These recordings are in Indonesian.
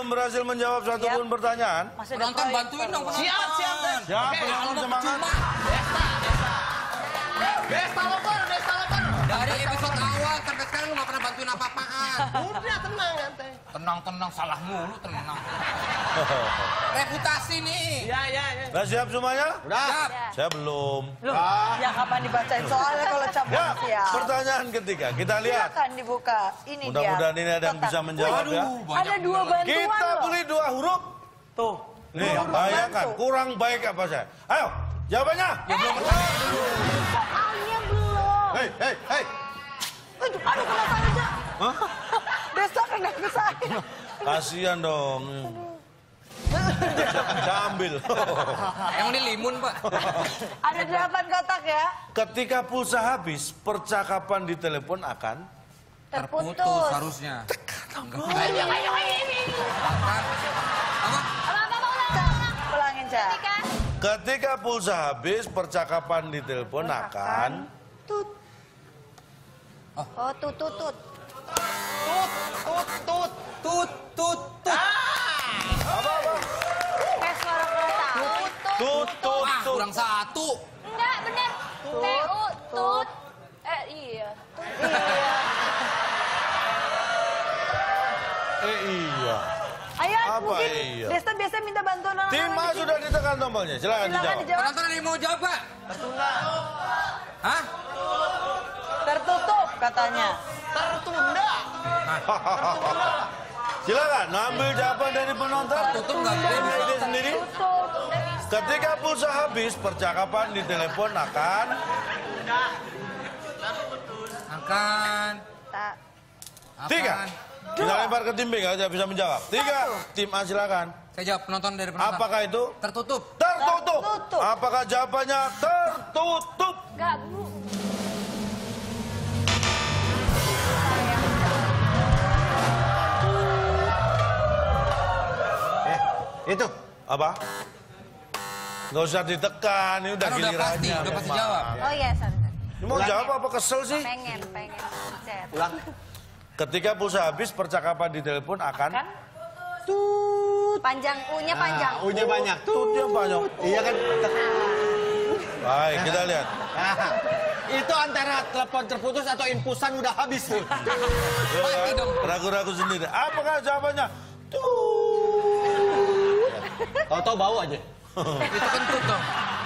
belum berhasil menjawab satu pun pertanyaan. Penonton bantuin dong. Siap. Siap, penonton semangat. Desta loper. Dari episode awal sampai sekarang lu gak pernah bantuin apa-apaan. Udah tenang ente. Tenang, salah mulu, tenang. Reputasi nih. Iya. Udah siap semuanya? Udah. Siap. Saya belum. Loh, ya kapan dibacain soalnya kalau cap Ya, siap. pertanyaan ketiga. Kita lihat. Silakan dibuka. Ini dia. Mudah-mudahan ini ada yang bisa menjawab ya. Ada dua bantuan Kita loh. beli 2 huruf. Tuh. Nih, bayangkan. Kurang baik apa saya? Ayo, jawabannya. Soalnya belum. Hei. Aduh, kena saya. Hah? Desta kena ke saya. Kasihan dong. Saya ambil. Yang ini limun, Pak. Ada 8 kotak ya. Ketika pulsa habis, percakapan di telepon akan Terputus. harusnya. Ayo. Ulangin, Cak. Ketika pulsa habis, percakapan di telepon akan Tut. Oh, tut. Tut. apa? Kayak suara kereta. Tut. Ah, kurang satu. Enggak, bener. Tut. Iya. Iya. Ayo, Apa mungkin iya? Desta biasa minta bantuan orang. Tim A sudah ditekan tombolnya. Silakan dijawab. Penonton ada yang mau jawab, Pak? Hah? Tertutup katanya. Tertunda. Silakan, ambil jawaban dari penonton. Tutup nggak boleh Punya bisa. ide sendiri. Tutup. Ketika pulsa habis, percakapan di telepon akan Tak. 3. Kita lempar ke tim B, nggak bisa menjawab. 3. Tim A silakan. Saya jawab penonton dari penonton. Apakah itu? Tertutup. Tertutup. Tertutup. Apakah jawabannya tertutup? Enggak, Bu. Itu. Apa? Nggak usah ditekan, ini udah Kan udah pasti, gilirannya. udah pasti memang. jawab. Oh iya, sorry. Ini mau jawab apa kesel sih? Pengen. Chat. Ulang. Ketika pulsa habis, percakapan di telepon akan Kan? Panjang, U-nya panjang. U-nya banyak. tutnya banyak. Iya kan? Baik, kita lihat. Nah, itu antara telepon terputus atau infusan udah habis tuh. Pasti dong. Ragu-ragu sendiri. Apakah jawabannya? Tahu-tahu bau aja. Itu kentut dong.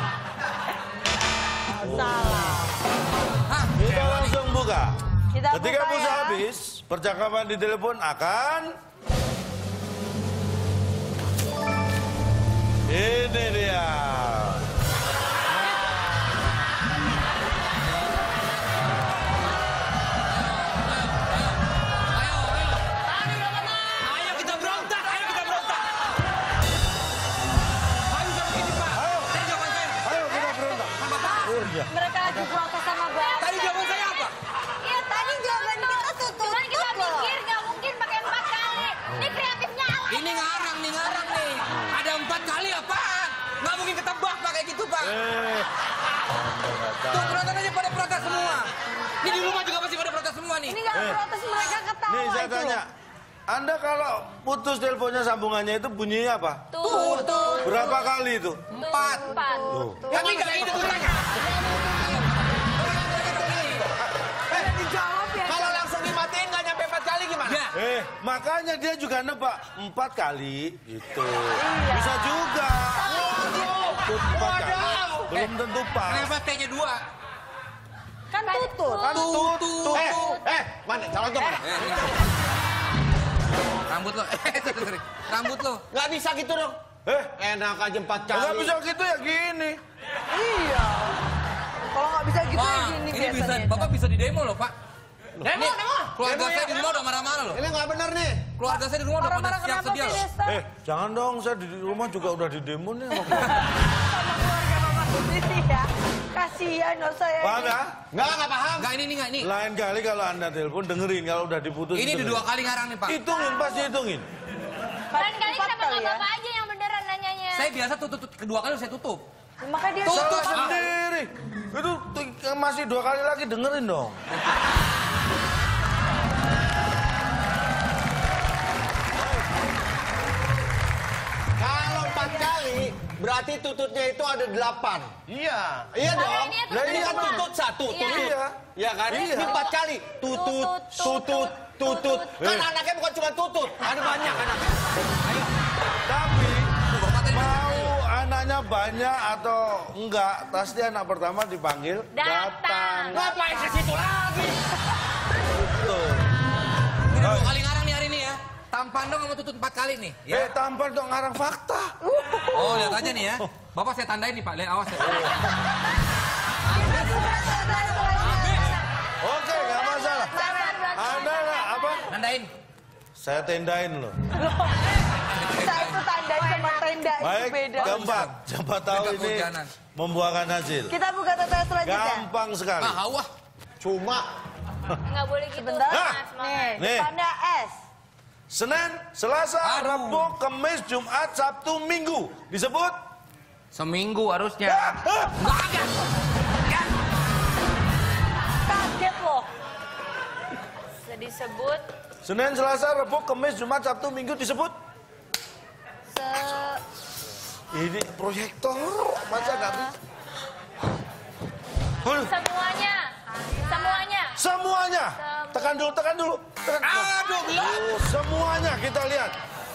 Salah. Hah? Kita langsung buka. Kita Ketika buka pulsa ya. habis, percakapan di telepon akan ini dia. Ayo kita berontak. Harus begini, Pak. Tadi jawaban saya. Ayo kita berontak. Mereka lagi protes sama Bapak. Tadi jawaban saya apa? Iya, tadi jawaban kita tutup. Cuman kita mikir nggak mungkin pakai 4 kali. Ini kreatifnya ala. Ini ngarang nih. Ada 4 kali apaan? Nggak mungkin ketebak Pak kayak gitu, Pak. Tuh penonton aja pada protes semua. Ini di rumah juga pasti pada protes semua nih. Ini nggak protes, mereka ketawa Nih saya itu tanya, loh. Anda kalau putus teleponnya sambungannya itu bunyinya apa? Tutup. Berapa kali itu? 4. Tuh. Tapi nggak itu tanya. Dijawab ya. Kalau langsung dimatiin nggak nyampe 4 kali gimana? Ya. Makanya dia juga nebak 4 kali itu. Bisa juga. Tuh, 4 kali. Belum tentu pas. Kenapa T-nya 2? Kan tutup. Kan tutup. Mana? Calon tuh mana? Rambut lo. Sorry. Rambut lo. Nggak bisa gitu dong. Enak aja 4 kali. Nggak bisa gitu ya gini. Iya. Kalau nggak bisa gitu ya Wah, gini ini bisa, biasanya. Bapak bisa di demo loh, Pak. Demo. Keluarga Demo saya ya. di rumah udah marah-marah loh. Ini nggak bener nih. Keluarga saya di rumah udah pada Marah-marah siap kenapa sih, sedia loh. Desta? Jangan dong, saya di rumah juga udah di demo nih. Sama keluarga Bapak sendiri ya. Kasihan loh saya. Paham ya? Nggak paham. Enggak ini enggak ini. Lain kali kalau Anda telepon dengerin, kalau udah diputus. Ini dengerin. 2 kali ngarang nih, Pak. Hitungin, pasti hitungin. Lain kali 4 kenapa kali nggak ya. Bapak aja yang beneran nanyanya? Saya biasa tutup kedua kali saya tutup. Makanya dia Tutup. Salah sendiri. Itu masih 2 kali lagi dengerin dong. kali, berarti tututnya itu ada 8. Iya. Iya dong. ini ya, Nah, ini kan tutut tutut 1, Iya. tutut. Iya. Iya kan? Iya. Ini 4 kali. Tutut, tutut, tutut. Kan anaknya bukan cuma tutut, ada banyak anaknya. Tapi mau anaknya banyak atau enggak, pasti anak pertama dipanggil Datang. Ngapain ke situ lagi? Betul. Udah 2 kali ngarang nih hari ini ya. Tampan dong sama tutut 4 kali nih. Ya. Tampar dong ngarang fakta. Oh, lihat aja nih ya. Bapak saya tandain nih Pak, lihat awas ya. Oke, nggak masalah. Anda lah, apa? Nandain. Saya tendain loh. Saya itu tanda sama tenda itu Baik, beda. keempat. Siapa tahu Beda ini kehujanan. membuahkan hasil. Kita buka tanda selanjutnya. Gampang sekali. Ah, wah. Cuma Nggak boleh gitu. Bentar. Hah? Nih, Nih. depannya S. Senin, Selasa, Aduh. Rabu, Kamis, Jumat, Sabtu, Minggu. Disebut? Seminggu harusnya. Enggak ada. Ya. Kaget loh. Disebut Senin, Selasa, Rabu, Kamis, Jumat, Sabtu, Minggu disebut? Ini proyektor, masa nggak bisa? semuanya. Semuanya. Semuanya. Tekan dulu, tekan dulu. Tekan. Aduh, belum. Semuanya kita lihat.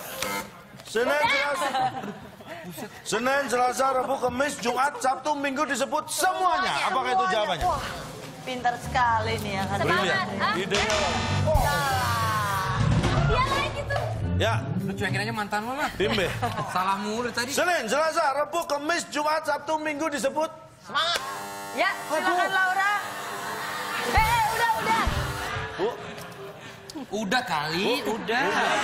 Senin, Selasa, Rabu, Kamis, Jumat, Sabtu, Minggu disebut semuanya. Apakah itu jawabannya? Wah, pintar sekali nih ya kan. Brilian. Hah? Idenya. Dia lagi gitu. Ya, Lu cuekin aja mantan lu lah. tim B. Salah mulu tadi. Senin, Selasa, Rabu, Kamis, Jumat, Sabtu, Minggu disebut? semangat. Ya, silakan Laura. Udah. Bu, Udah kali, udah.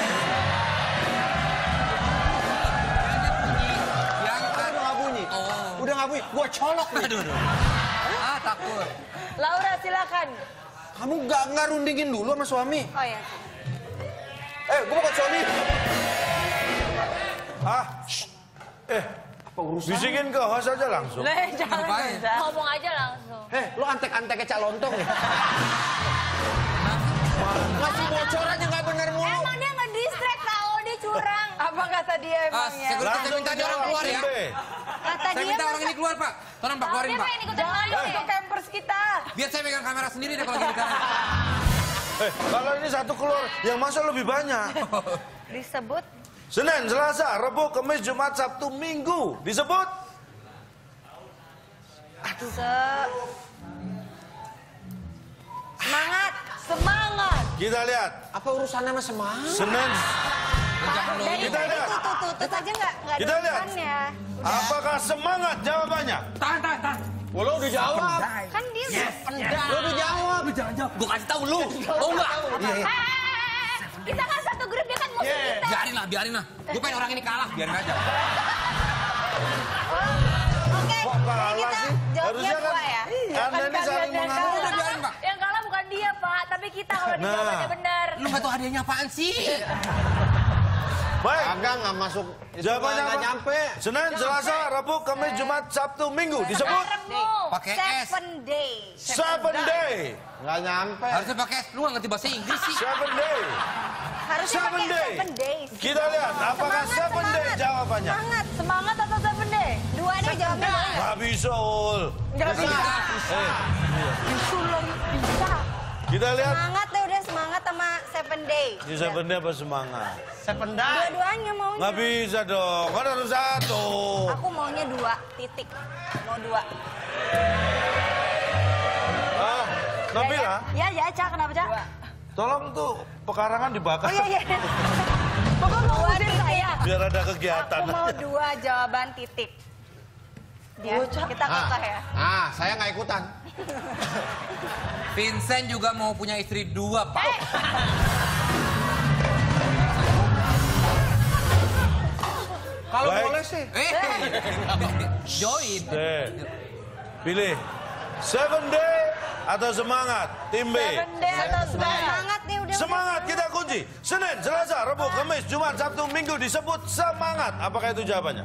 Yang Udah nggak bunyi. Oh. Udah nggak bunyi. Gua colok nih. Aduh. Ah, takut. Laura silakan. Kamu nggak rundingin dulu sama suami? Oh ya. Gua bukan suami. apa urusan? Bisikin ke host aja langsung. Jangan. Ngapain? Ngomong aja langsung. Lo antek-anteknya Cak Lontong ya? Ngasih bocor aja nggak bener mulu. Emang dia nge-distract tau, dia curang. Apa kata dia emangnya? Saya minta dia orang keluar ya. tim B. Kata Saya dia minta orang ini keluar, Pak. Tolong Pak, keluarin, dia Pak. pengen ikutan Jangan malu dong, ya. itu campers kita. Biar saya pegang kamera sendiri deh kalau gini kan. Kalau ini satu keluar, yang masuk lebih banyak. Disebut Senin, Selasa, Rabu, Kamis, Jumat, Sabtu, Minggu disebut? semangat. Kita lihat. Apa urusannya sama semangat? Senin, Jangan lo kita lihat. Tutut aja nggak Kita ada lihat. urusannya. Apakah semangat jawabannya? Tahan. Lo udah jawab. Kan dia Lo udah jawab. Gue kasih tahu lu. Oh enggak. kita kan satu grup, dia kan musuh kita. Biarin lah. Gue pengen orang ini kalah, biarin aja. Oke, Kok kalah kita sih? jawabnya Harusnya kan dua ya. Anda ini saling mengalah. Udah biarin, Pak. Yang kalah bukan dia, Pak, tapi kita kalau Nah. jawabannya benar. Lu nggak tahu hadiahnya apaan sih? Baik, Agak nggak masuk. jawabannya Nggak apa? nyampe. Senin, Selasa, Rabu, Kamis, Jumat, Sabtu, Minggu disebut? Barengmu. Pakai S. 7 days. 7 day. Nggak nyampe. Harusnya pakai S. Lu nggak ngerti bahasa Inggris sih. 7 day. Harusnya 7 pakai day. 7 days. Kita lihat apakah 7 day jawabannya. Semangat atau 7 day? Dua deh jawabnya boleh nggak? Gak bisa, Ul. Nggak bisa. Sulung bisa. Kita lihat. Semangat deh udah semangat sama 7 day. Ini 7 day apa semangat? Sependai. Dua-duanya maunya. Nggak bisa dong, kan harus satu. Aku maunya 2 titik. Mau 2. Nabila, Ya, Cak. Kenapa, Cak? tolong tuh pekarangan dibakar. Oh iya. Pokoknya mau ngusir saya. Biar ada kegiatan. Aku mau 2 jawaban titik. Ya, kita kokoh ya. Saya nggak ikutan. Vincent juga mau punya istri 2, Pak. Kalau Baik. boleh sih. Join. Pilih 7 day atau semangat? Tim B. 7 day atau semangat nih udah. Semangat kita kunci. Senin, Selasa, Rabu, Kamis, Jumat, Sabtu, Minggu disebut semangat. Apakah itu jawabannya?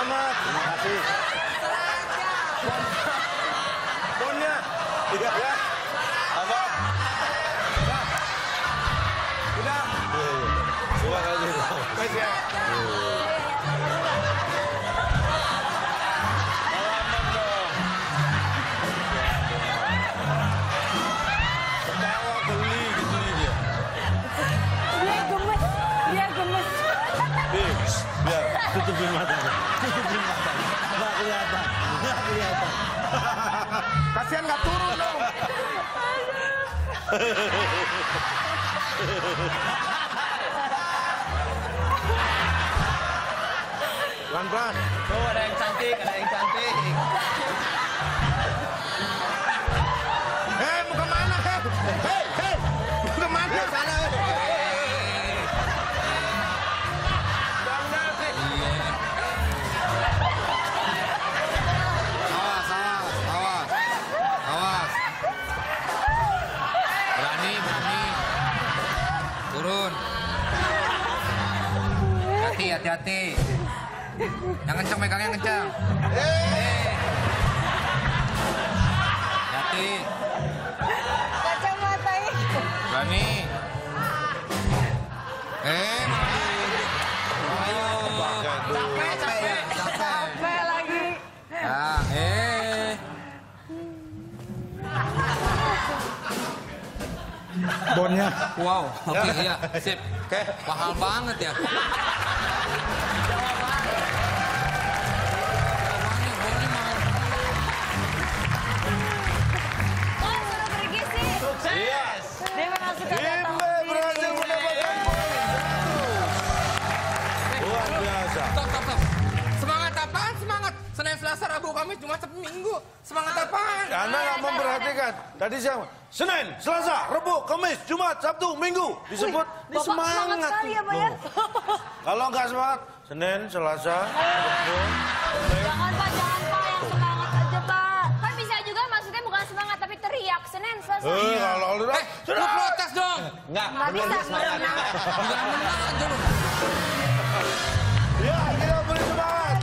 Selamat. Terima kasih. Bonnya. Iya ya. Apa? Udah. Coba kalau gitu. Baik ya. Biar tutupin matanya. Nggak kelihatan. Kasihan nggak turun dong. Pelan-pelan. Tuh ada yang cantik. Hei, mau kemana, hei? Hei, mau kemana? Sana, Awas. Berani. Turun. Hati-hati. Yang kencang megangnya kencang. Hati. Kacamata ini. Berani. Ayo. Capek. Capek lagi. Ya, bonnya. Wow, oke, iya, sip. Oke. Mahal banget ya. Bonnya mahal. Kok suruh pergi sih? Iya. Dia memang suka datang Imbe berhasil mendapatkan poin. Luar biasa. Stop. Semangat apaan? Semangat. Senin, Selasa, Rabu, Kamis, Jumat, Sabtu, Minggu. Semangat apaan? Anda nggak memperhatikan. Tadi siapa? Senin, Selasa, Rabu, Kamis, Jumat, Sabtu, Minggu. Disebut Bapak semangat sekali ya, Pak ya. Kalau nggak semangat, Senin, Selasa, Rabu, Jangan Pak, yang semangat aja Pak. Kan bisa juga maksudnya bukan semangat tapi teriak. Senin, Selasa. kalau udah Lu protes dong. Nggak bisa. Jangan menang aja lu. Ya, kita beri semangat.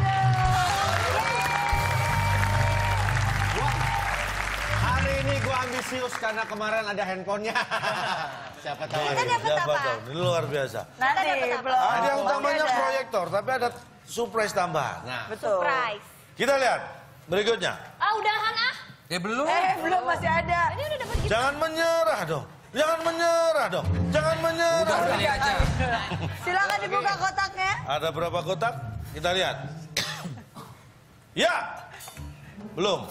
Hari ini gua ambisius karena kemarin ada handphonenya. Siapa tahu. Kita dapat Siapa apa? tahu, ini luar biasa. Nanti belum. Ada yang utamanya Ada. proyektor, tapi ada surprise tambahan. Nah, Betul. Surprise. Kita lihat berikutnya. Udahan ah. Ya belum. Belum masih ada. Ini udah dapat gitu. Jangan menyerah dong. Jangan menyerah dong. Jangan menyerah. Udah sekali aja. Silakan dibuka kotaknya. Ada berapa kotak? Kita lihat. Ya. Belum.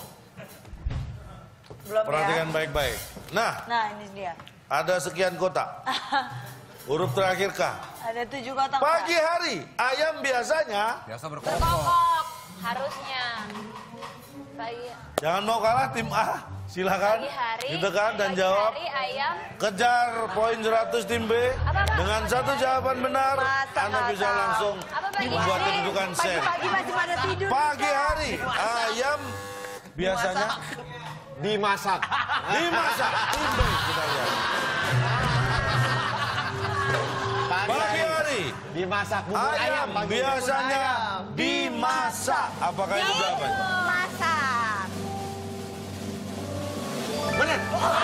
Belum Perhatikan ya. baik-baik. Nah, Ini dia. ada sekian kotak. Huruf terakhir K. Ada 7 kotak. Pak. Pagi hari, ayam biasanya Biasa berkokok. Berkokok. Harusnya. Pagi, jangan mau kalah tim A. Silakan pagi hari. ditekan dan pagi jawab. hari ayam. Kejar poin 100 tim B. Apa? Dengan satu jawaban benar, Masa Anda nggak bisa tahu? langsung Apa pagi membuat hari? kedudukan seri. Pagi-pagi masih pada tidur. Pagi hari, ayam biasanya dimasak. dimasak. Tim B kita lihat. Pagi hari, Dimasak bubur ayam. ayam Pagi biasanya bubur ayam. dimasak. Apakah itu jawabannya? Masak. Bener.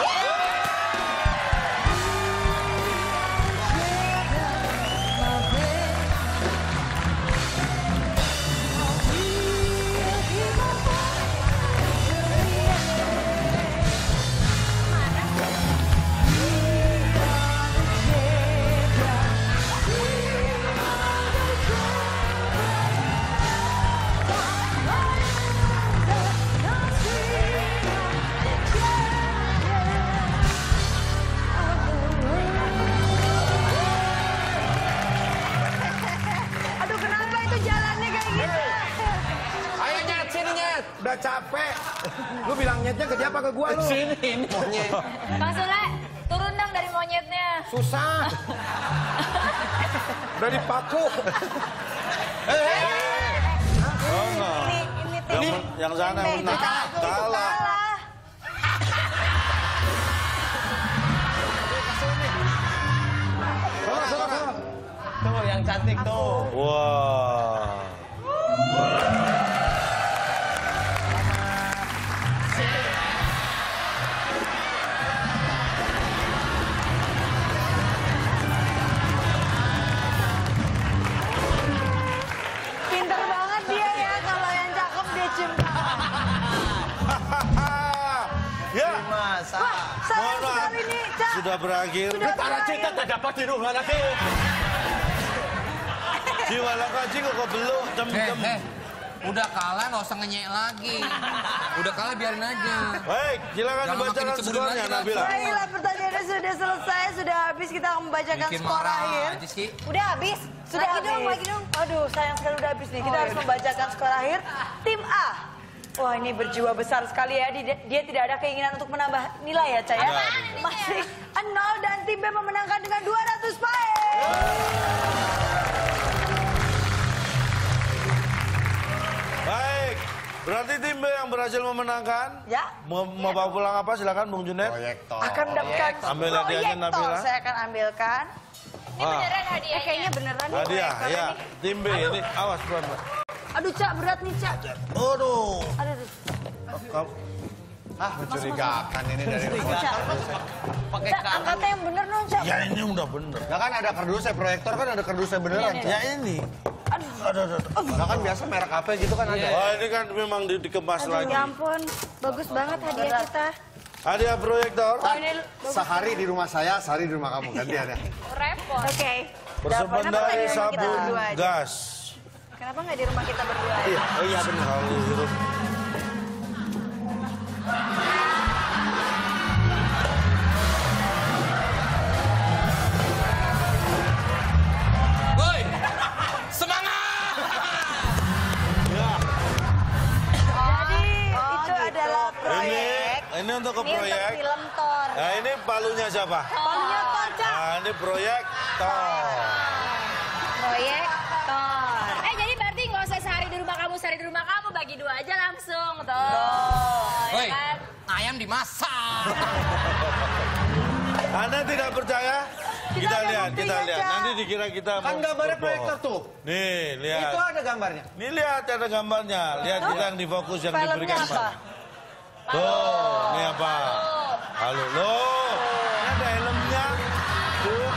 Aduh, kenapa itu jalannya kayak gitu? Ayo nyet, sini nyet. Udah capek. Lu bilang nyetnya ke dia apa ke gua lu? Sini, ini monyet. Bang Sule, turun dong dari monyetnya. Susah. Udah dipaku. Oh, enggak. Ini Yang sana yang menang. Kalah. Tuh yang cantik tuh. Wah. Pinter banget dia ya, kalau yang cakep dia cium tangan. Ya, Masa. Wah, sayang mohon maaf. sekali nih, Cak. Sudah berakhir. Sudah Para cinta tak dapat di rumah lagi. Jiwa lakaji kok belum tem-tem. Udah kalah nggak usah ngenyek lagi. Udah kalah biarin aja. Baik, silakan Jangan dibacakan makin dicebulin skornya lagi, Nabila. Baiklah, pertanyaannya sudah selesai, sudah habis, kita akan membacakan Bikin skor marah akhir. aja sih. Udah habis? Sudah Lagi habis. dong, lagi dong. Aduh, sayang sekali udah habis nih. Kita harus membacakan skor akhir. Tim A. Wah, ini berjiwa besar sekali ya. Dia tidak ada keinginan untuk menambah nilai ya, Cak ya. Masih 0 dan tim B memenangkan dengan 200 poin. Baik, berarti tim B yang berhasil memenangkan. Ya. Mau bawa pulang apa? Silakan Bung Junet. Proyektor. Akan mendapatkan Ambil hadiahnya, proyektor. Nabila. Saya akan ambilkan. Ini beneran hadiahnya. Kayaknya beneran nih Hadiah, proyektor ya. ini. Tim B ini, awas pelan-pelan. Aduh, Cak, berat nih, Cak. Aduh. Aduh. Kamu, Ah, mencurigakan ini dari Cak, Pakai Cak, angkatnya yang bener dong, Cak. ya ini udah bener. Nah kan ada kardusnya, proyektor kan ada kardusnya beneran. Iya, Cak. Ya ini. Aduh. Nah kan biasa merek apa gitu kan ada. Wah ini kan memang dikemas Aduh, lagi. ya ampun. Bagus banget hadiah kita. Hadiah proyektor. Oh, ini Sehari di rumah saya, sehari di rumah kamu. Gantian ya. Repot. Oke. Persembahan Kenapa nggak dari di rumah kita sabun berdua aja? gas. Kenapa nggak di rumah kita berdua aja? Oh iya benar. Kalau hidup. Woi, semangat! Jadi itu adalah proyek. Ini untuk ke Ini untuk proyek. film Thor. Nah ini palunya siapa? Palunya Thor, Cak. Nah ini proyektor. Proyektor. Jadi berarti nggak usah sehari di rumah kamu, bagi 2 aja langsung. Tuh. Woi, Ya kan? ayam dimasak. Anda tidak percaya? Kita ada lihat. buktinya, Cak. Nanti dikira kita Kan mau gambarnya berbohong. proyektor tuh. Nih, lihat. Itu ada gambarnya. Nih lihat ada gambarnya. Lihat kita yang difokus yang Filmnya diberikan. apa? Tuh, ini apa? Halo, loh. Ini ada helmnya. Tuh.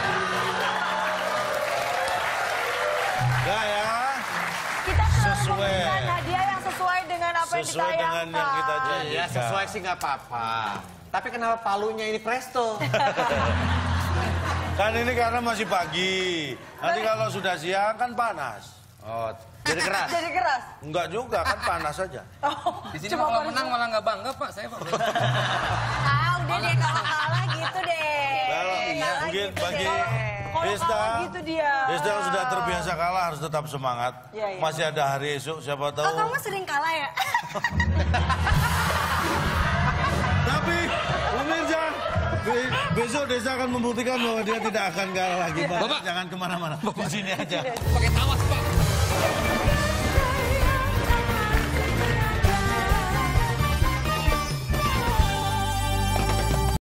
Enggak ya? Kita selalu Sesuai. memberikan hadiah yang sesuai dengan apa yang Sesuai dengan yang kita ditayangkan. janjikan. Ya sesuai sih nggak apa-apa. Tapi kenapa palunya ini presto? Kan ini karena masih pagi. Nanti kalau sudah siang kan panas. Oh, jadi keras. Jadi keras. Enggak juga, kan panas saja. Oh, Di sini cuma kalau baru- menang malah nggak bangga pak, saya pak. Ah, udah deh kalau kalah gitu deh. Kalau Kalah mungkin gitu bagi deh. Kalau Desta, kalah gitu dia. Desta yang sudah terbiasa kalah harus tetap semangat. Iya, iya. Masih ada hari esok, siapa tahu. Oh, kamu sering kalah ya? Tapi, pemirsa, besok Desta akan membuktikan bahwa dia tidak akan kalah lagi. Bapak, jangan kemana-mana. Di sini aja. Pakai tawas pak.